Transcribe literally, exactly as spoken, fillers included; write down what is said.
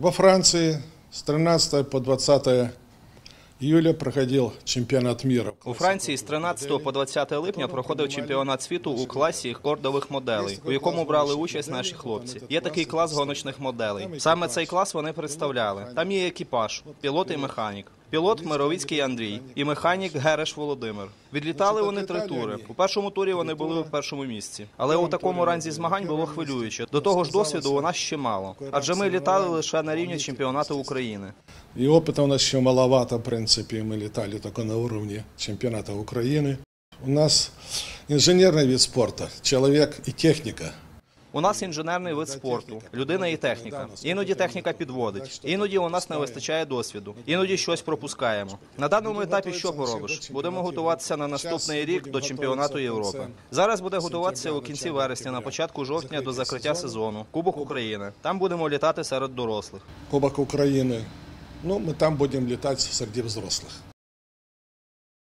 Во Франции с тринадцатого по двадцатое июля проходил чемпіонат мира. У Франції з тринадцятого по двадцяте липня проходив чемпіонат світу у класі кордових моделей, у якому брали участь наші хлопці. Є такий клас гоночних моделей. Саме цей клас вони представляли. Там є екіпаж, пілот і механік. Пілот – Мировицький Андрій і механік Гереш Володимир. Відлітали вони три тури. У першому турі вони були в першому місці. Але у такому ранзі змагань було хвилююче. До того ж досвіду у нас ще мало. Адже ми літали лише на рівні чемпіонату України. И опыта у нас еще маловато, в принципе, мы летали только на уровне чемпионата Украины. У нас инженерный вид спорта, человек и техника. У нас інженерний вид спорту, людина і техніка. Іноді техніка підводить, іноді у нас не вистачає досвіду, іноді щось пропускаємо. На даному етапі що поробиш? Будемо готуватися на наступний рік до чемпіонату Європи. Зараз буде готуватися у кінці вересня, на початку жовтня до закриття сезону. Кубок України. Там будемо літати серед дорослих. Кубок Украины. Ну, мы там будем летать среди взрослых.